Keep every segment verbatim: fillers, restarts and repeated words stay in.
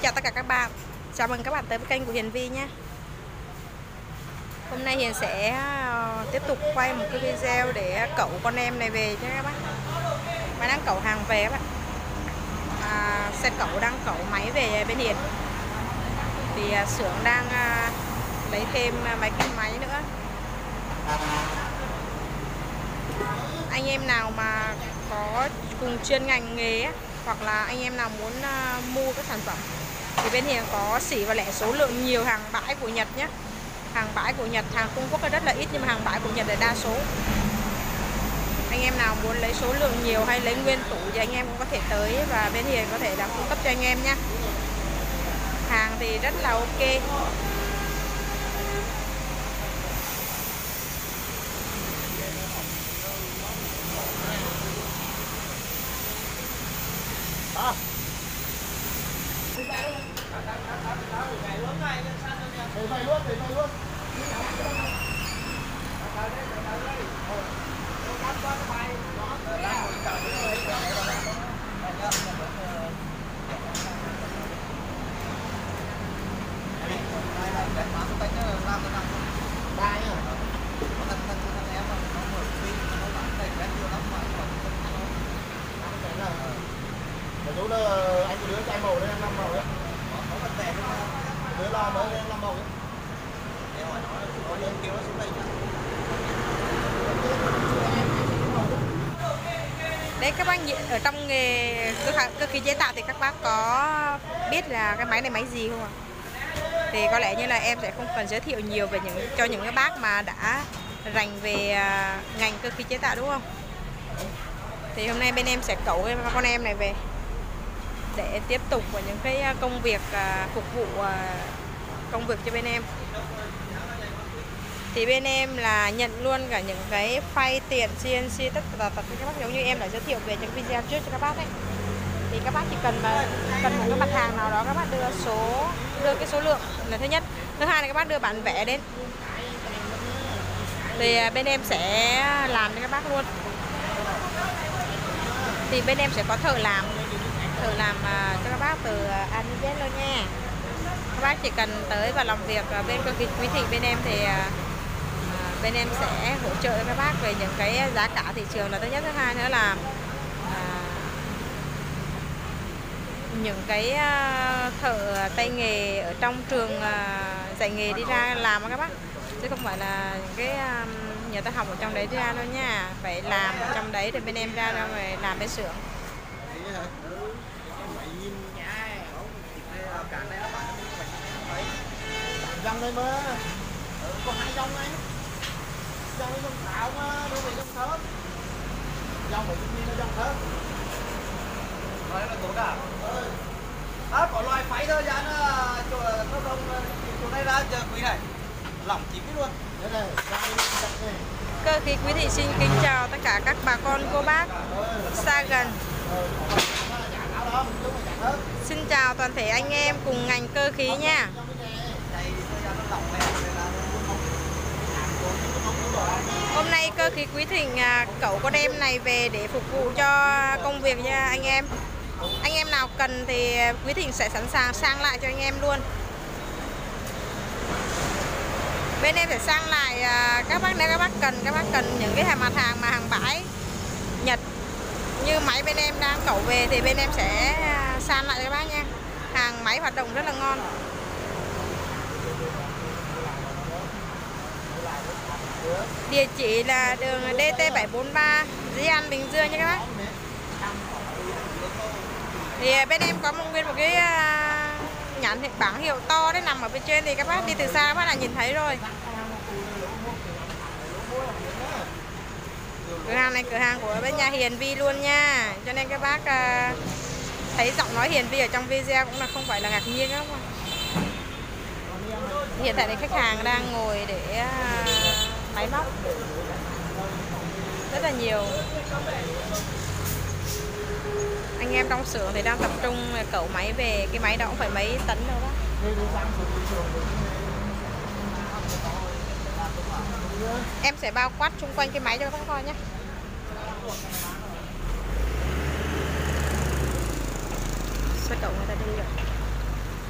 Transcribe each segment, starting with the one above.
chào tất cả các bạn. Chào mừng các bạn tới với kênh của Hiền Vi nhé. Hôm nay Hiền sẽ tiếp tục quay một cái video để cẩu con em này về cho các bác. Máy đang cẩu hàng về các bạn. À, xe cẩu đang cẩu máy về bên Hiền. Thì uh, xưởng đang uh, lấy thêm mấy cái máy nữa. Anh em nào mà có cùng chuyên ngành nghề á, hoặc là anh em nào muốn uh, mua các sản phẩm thì bên Hiền có sỉ và lẻ số lượng nhiều hàng bãi của Nhật nhé. Hàng bãi của Nhật, hàng Trung Quốc rất là ít nhưng mà hàng bãi của Nhật là đa số. Anh em nào muốn lấy số lượng nhiều hay lấy nguyên tủ thì anh em cũng có thể tới và bên Hiền có thể là cung cấp cho anh em nhé. Hàng thì rất là ok. À. Để vậy luôn, để vậy luôn. Chú là anh của đứa trai màu đấy, em năm màu đấy. Có vật vẻ luôn. Đứa lo mới em năm màu đấy. Để hỏi nó có lên kêu nó xuống đây nhá. Đấy các bác ở trong nghề cơ khí chế tạo thì các bác có biết là cái máy này máy gì không ạ? Thì có lẽ như là em sẽ không cần giới thiệu nhiều về những cho những cái bác mà đã rành về ngành cơ khí chế tạo đúng không? Thì hôm nay bên em sẽ cẩu cái con em này về để tiếp tục vào những cái công việc uh, phục vụ uh, công việc cho bên em. Thì bên em là nhận luôn cả những cái phay tiền xê en xê tất cả tất cả các bác, giống như em đã giới thiệu về những video trước cho các bác ấy. Thì các bác chỉ cần mà cần một cái mặt hàng nào đó các bác đưa số đưa cái số lượng là thứ nhất. Thứ hai là các bác đưa bản vẽ đến. Thì bên em sẽ làm cho các bác luôn. Thì bên em sẽ có thợ làm thợ làm uh, cho các bác từ uh, A đến Z luôn nha. Các bác chỉ cần tới và làm việc uh, bên cơ khí quý thị bên em thì uh, bên em sẽ hỗ trợ cho các bác về những cái giá cả thị trường là thứ nhất. Thứ hai nữa là uh, những cái uh, thợ tay nghề ở trong trường uh, dạy nghề đi ra làm các bác, chứ không phải là những cái um, người ta học ở trong đấy đi ra đâu nha, phải làm ở trong đấy thì bên em ra ra rồi làm bên xưởng. Dòng đây mà. Ừ, có hai dòng này. Dòng này dòng thảo mà, đâu phải dòng thớt. Dòng phải cái nó dòng thớt. Nói là tốt à? Ừ. À, có loài pháy thôi giá nó chỗ nó đông chỗ này ra chờ quý này. Lỏng chín luôn. Đây này, này. Cơ khí quý thị xin kính chào tất cả các bà con cô bác xa gần. Xin chào toàn thể anh em cùng ngành cơ khí nha. Hôm nay cơ khí Quý Thịnh cẩu con em này về để phục vụ cho công việc nha anh em. Anh em nào cần thì Quý Thịnh sẽ sẵn sàng sang lại cho anh em luôn. Bên em sẽ sang lại các bác nếu các bác cần các bác cần những cái mặt hàng mà hàng bãi Nhật như máy bên em đang cẩu về thì bên em sẽ san lại cho các bác nha. Hàng máy hoạt động rất là ngon. Địa chỉ là đường D T bảy bốn ba Di An, Bình Dương nha các bác. Thì bên em có một nguyên một cái nhãn bảng hiệu to đấy nằm ở bên trên, thì các bác đi từ xa các bác là nhìn thấy rồi. Cửa hàng này cửa hàng của bên nhà Hiền Vi luôn nha, cho nên các bác uh, thấy giọng nói Hiền Vi ở trong video cũng là không phải là ngạc nhiên các bác. Hiện tại thì khách hàng đang ngồi để uh, máy móc rất là nhiều. Anh em trong xưởng thì đang tập trung cẩu máy về, cái máy đó cũng phải mấy tấn đâu bác. Em sẽ bao quát xung quanh cái máy cho các bác coi nhé. Xe cẩu người ta đi rồi.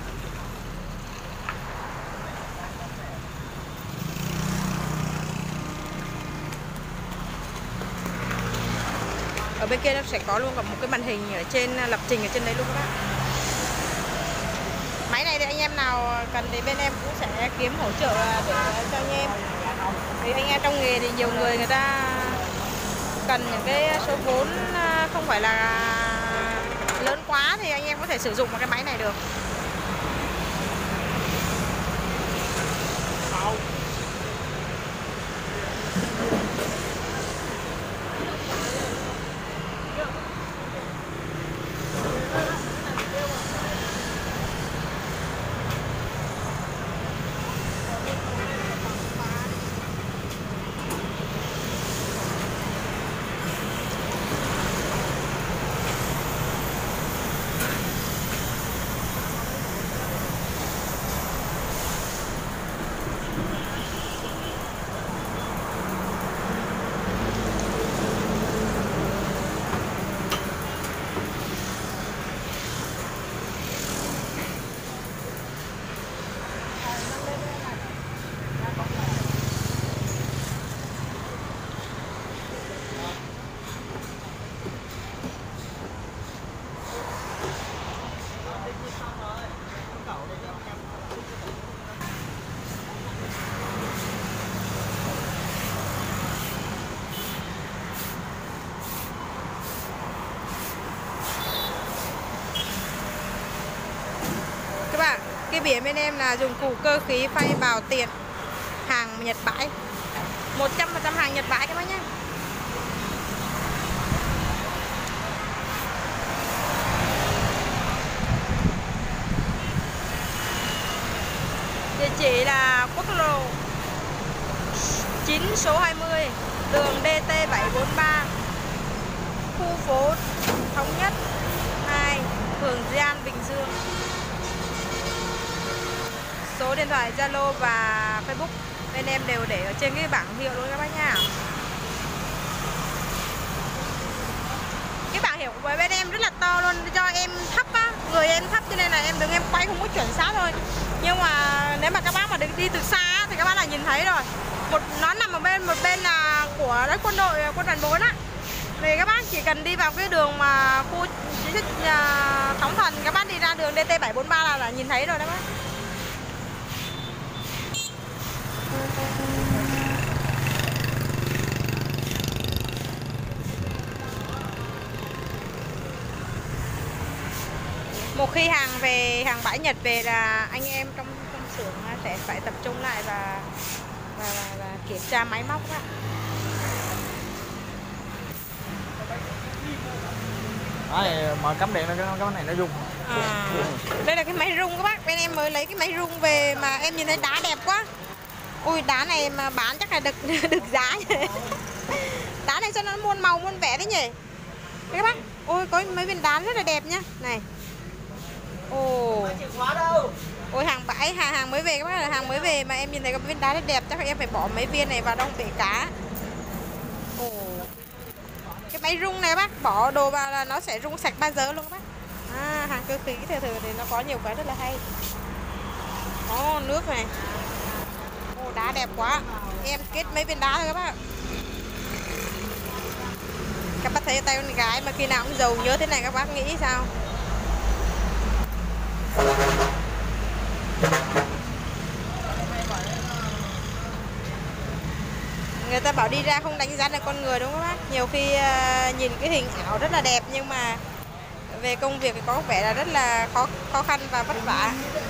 Ở bên kia nó sẽ có luôn cả một cái màn hình ở trên, lập trình ở trên đấy luôn các bác. Máy này thì anh em nào cần thì bên em cũng sẽ kiếm hỗ trợ để cho anh em. Vì anh em trong nghề thì nhiều người người ta cần những cái số vốn không phải là lớn quá thì anh em có thể sử dụng một cái máy này được. Các bạn, cái biển bên em là dùng cụ cơ khí phay bào tiền, hàng Nhật bãi, một trăm phần trăm hàng Nhật bãi các bác nhé. Địa chỉ là quốc lộ chín số hai mươi, đường D T bảy bốn ba, khu phố Thống Nhất hai, phường Di An, Bình Dương. Số điện thoại Zalo và Facebook bên em đều để ở trên cái bảng hiệu luôn các bác nha. Cái bảng hiệu của bên em rất là to luôn, do em thấp á, người em thấp cho nên là em đứng em quay không có chuẩn xác thôi. Nhưng mà nếu mà các bác mà đi từ xa thì các bác là nhìn thấy rồi. Một nó nằm ở bên một bên là của đất quân đội, quân đoàn bốn á. Thì các bác chỉ cần đi vào cái đường mà khu di tích uh, Sóng Thần, các bác đi ra đường D T bảy bốn ba là, là nhìn thấy rồi đó bác. Một khi hàng về, hàng bãi Nhật về là anh em trong trong xưởng sẽ phải tập trung lại và và, và, và kiểm tra máy móc đó. Đấy, mà cắm điện cái cái này nó rung. À, đây là cái máy rung các bác, bên em mới lấy cái máy rung về mà em nhìn thấy đá đẹp quá. Ui, đá này mà bán chắc là được được giá nhỉ. Đá này sao nó muôn màu muôn vẻ đấy nhỉ. Đấy các bác, ôi có mấy viên đá rất là đẹp nhá. Này. Ồ. Ôi hàng bãi, hàng hàng mới về các bác, là hàng mới về mà em nhìn thấy có viên đá rất đẹp, chắc là em phải bỏ mấy viên này vào đông bể cá. Ồ. Cái máy rung này các bác, bỏ đồ vào là nó sẽ rung sạch ba giờ luôn các bác. À, hàng cơ khí thường thường thì nó có nhiều cái rất là hay. Ồ, nước này. Ồ, đá đẹp quá. Em kết mấy viên đá thôi các bác. Các bác thấy tay con gái mà khi nào cũng giàu nhớ thế này các bác nghĩ sao? Người ta bảo đi ra không đánh giá được con người đúng không các bác? Nhiều khi uh, nhìn cái hình ảo rất là đẹp nhưng mà về công việc thì có vẻ là rất là khó khó khăn và vất vả.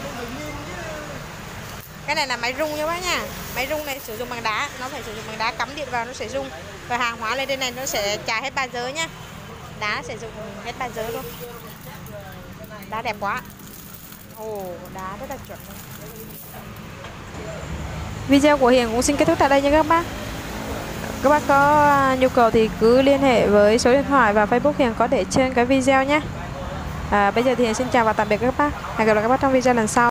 Cái này là máy rung nha bác nha. Máy rung này sử dụng bằng đá, nó phải sử dụng bằng đá, cắm điện vào nó sẽ rung. Và hàng hóa lên trên này nó sẽ trả hết ba giờ nhá. Đá sử dụng hết ba giờ luôn. Đá đẹp quá. Ồ, đá rất là chuẩn luôn. Video của Hiền cũng xin kết thúc tại đây nha các bác. Các bác có nhu cầu thì cứ liên hệ với số điện thoại và Facebook Hiền có để trên cái video nhé. À, bây giờ thì Hiền xin chào và tạm biệt các bác. Hẹn gặp lại các bác trong video lần sau.